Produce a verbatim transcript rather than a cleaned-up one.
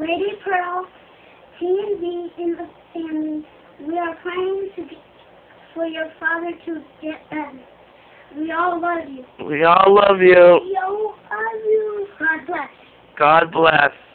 Lady Pearl, T and V in the family, we are praying to get, for your father to get better. We all love you. We all love you. We all love you. God bless. God bless.